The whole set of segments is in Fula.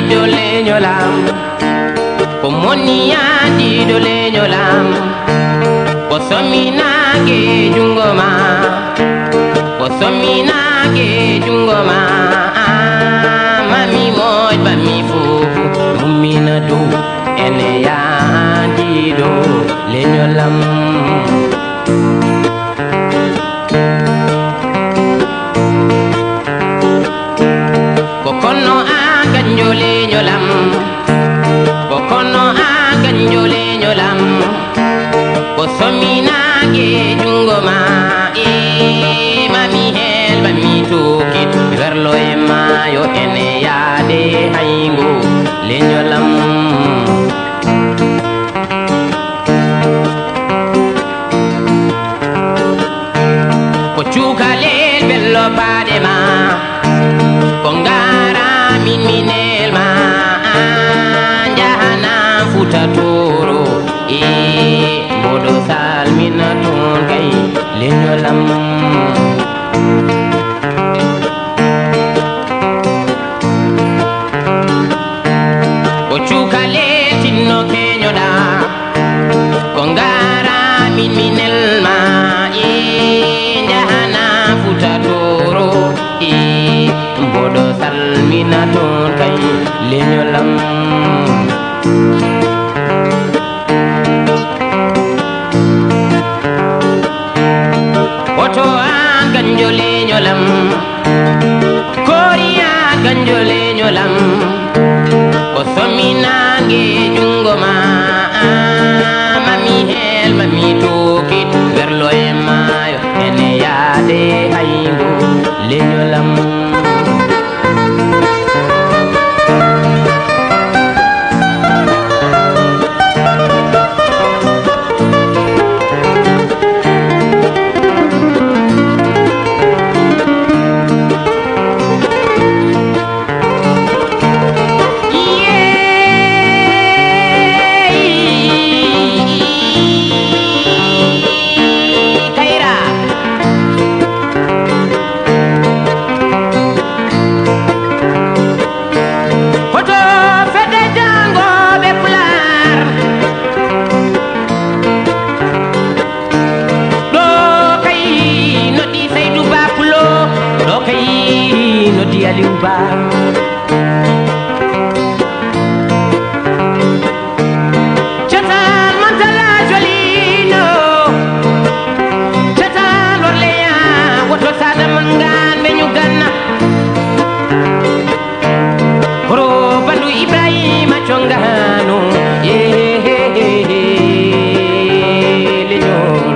do leñolam ko moniya di do leñolam ko somina ke jungoma ko somina ke jungoma mami moj bami fufu mumina do ene ya di do leñolam ko kono a ganjo leñolam ko kono a ganjo leñolam ko somina ke jungoma mami hel bami tukit verlo e mayo ene yaade haygo leñolam ko cukalel bello paade ma ko ngara min minel ma jahana futa toro mbodo salmina ton kay leñolam ko cukalel tinno keñoɗa ko ngara min minel ma jahana futa toro mboɗo salmina ton kay leñolam oto a ganjo leñolam koriya ganjo leñolam ko sominange jungoma mami hel mami tokit verlo e mayo ene yaade haygo leñolam Aliuba Chatal Mantala Jolino Chatal Orleans Woto Sada Mangan Benyugana Koro Bandu Ibrahim Chongano Leñol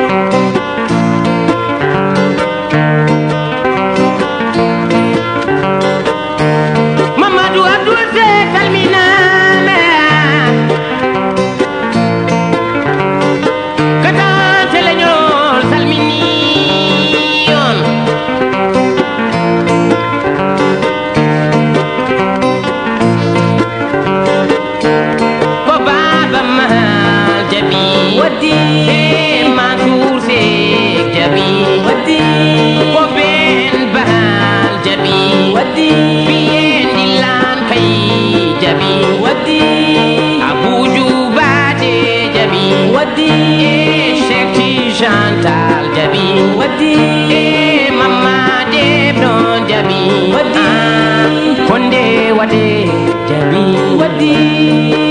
Chantal Jabi Wadi Mama Deb Don Jabi Wadi Konde Wadi Jabi Wadi